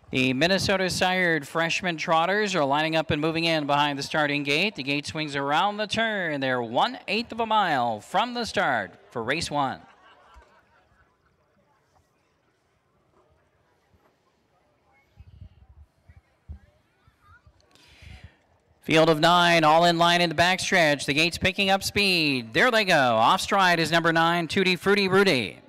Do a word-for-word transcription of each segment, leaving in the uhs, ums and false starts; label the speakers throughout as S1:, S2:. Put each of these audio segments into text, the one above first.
S1: The Minnesota-sired freshman trotters are lining up and moving in behind the starting gate. The gate swings around the turn. They're one-eighth of a mile from the start for race one. Field of nine, all in line in the backstretch. The gate's picking up speed. There they go. Off stride is number nine, Tutti Frutti Rudy.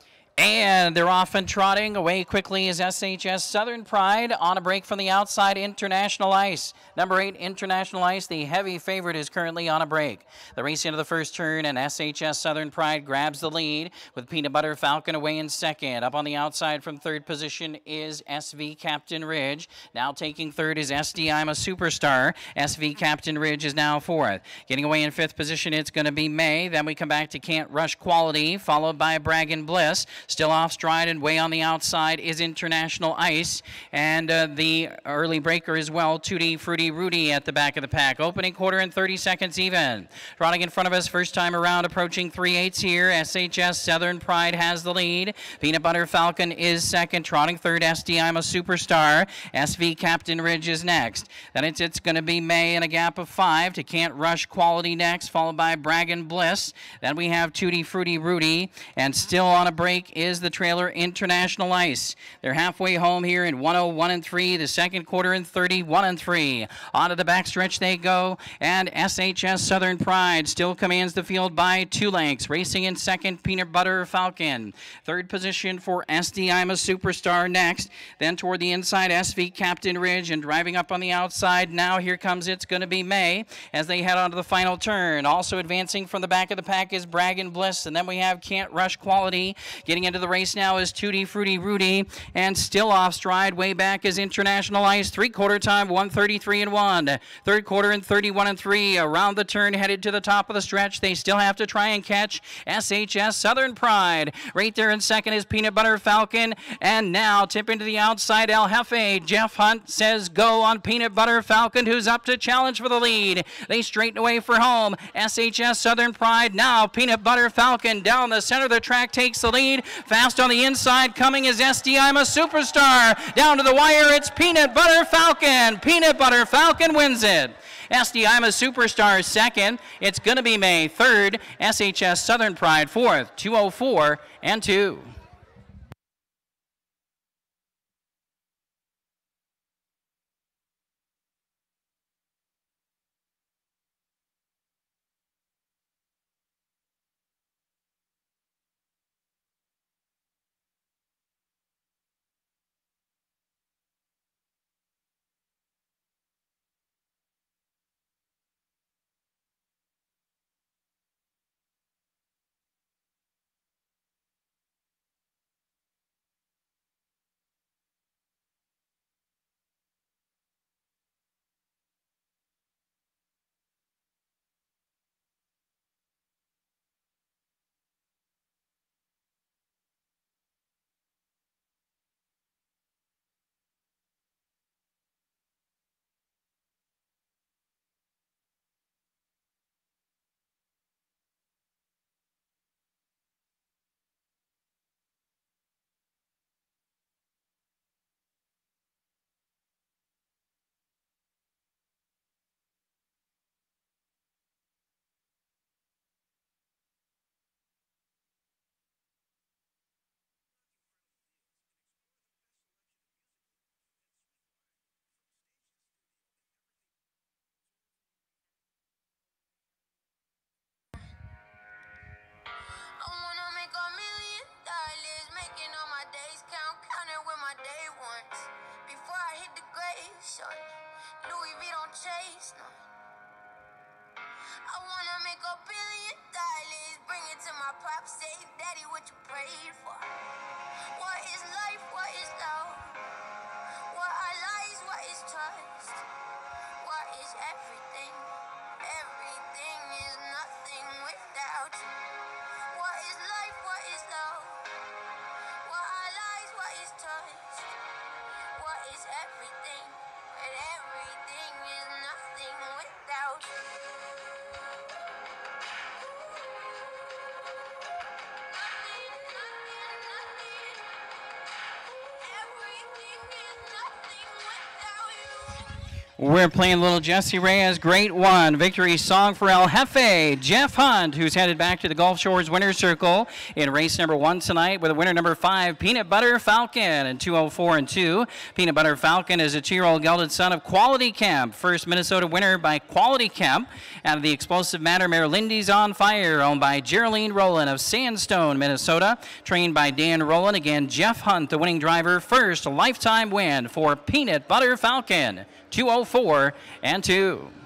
S1: And they're off and trotting. Away quickly is S H S Southern Pride. On a break from the outside, International Ice. Number eight, International Ice, the heavy favorite, is currently on a break. The race into the first turn, and S H S Southern Pride grabs the lead with Peanutbutterfalcon away in second. Up on the outside from third position is S V Captain Ridge. Now taking third is S D I'm a Superstar. S V Captain Ridge is now fourth. Getting away in fifth position, it's going to be May. Then we come back to Can't Rush Quality, followed by Bragg and Bliss. Still off stride and way on the outside is International Ice. And uh, the early breaker as well, Tutti Frutti Rudy at the back of the pack. Opening quarter in thirty seconds even. Trotting in front of us first time around, approaching three eighths here. S H S Southern Pride has the lead. Peanutbutterfalcon is second. Trotting third, S D I'm a Superstar. S V Captain Ridge is next. Then it's, it's going to be May in a gap of five to Can't Rush Quality next, followed by Bragg and Bliss. Then we have Tutti Frutti Rudy. And still on a break is the trailer International Ice. They're halfway home here in one oh one and three, the second quarter in thirty-one and three. Onto the backstretch they go, and S H S Southern Pride still commands the field by two lengths. Racing in second, Peanutbutterfalcon. Third position for S D I'm a Superstar next. Then toward the inside, S V Captain Ridge, and driving up on the outside now, here comes It's Gonna Be May as they head onto the final turn. Also advancing from the back of the pack is Bragg and Bliss, and then we have Can't Rush Quality. Getting into the race now is Tutti Frutti Rudy, and still off stride way back is International Ice. Three quarter time one thirty-three and one. Third quarter in thirty-one and three. Around the turn, headed to the top of the stretch. They still have to try and catch S H S Southern Pride. Right there in second is Peanutbutterfalcon, and now tip into the outside El Jefe. Jeff Hunt says go on Peanutbutterfalcon, who's up to challenge for the lead. They straighten away for home. S H S Southern Pride now. Peanutbutterfalcon down the center of the track takes the lead. Fast on the inside coming is S D I'm a Superstar. Down to the wire, it's Peanutbutterfalcon. Peanutbutterfalcon wins it. S D I'm a Superstar second. It's going to be May third. S H S Southern Pride fourth. two oh four and two.
S2: Louis V don't chase none. I wanna make a billion dollars, bring it to my pops, say, Daddy, what you prayed for? What is life? What is love? What are lies? What is trust? What is everything? Everything is nothing without you. What is life? What is love? What are lies? What is trust? What is everything? And everything is nothing without you. Nothing, nothing, nothing. Everything is nothing.
S1: We're playing Little Jesse Reyes, Great One. Victory song for El Jefe, Jeff Hunt, who's headed back to the Gulf Shores winner's circle in race number one tonight with a winner number five, Peanutbutterfalcon, and two oh four and two. Peanutbutterfalcon is a two-year-old gelded son of Quality Camp. First Minnesota winner by Quality Camp out of the Explosive Matter mare Lindy's on Fire, owned by Geraldine Rowland of Sandstone, Minnesota. Trained by Dan Rowland. Again, Jeff Hunt, the winning driver. First lifetime win for Peanutbutterfalcon. two oh four and two.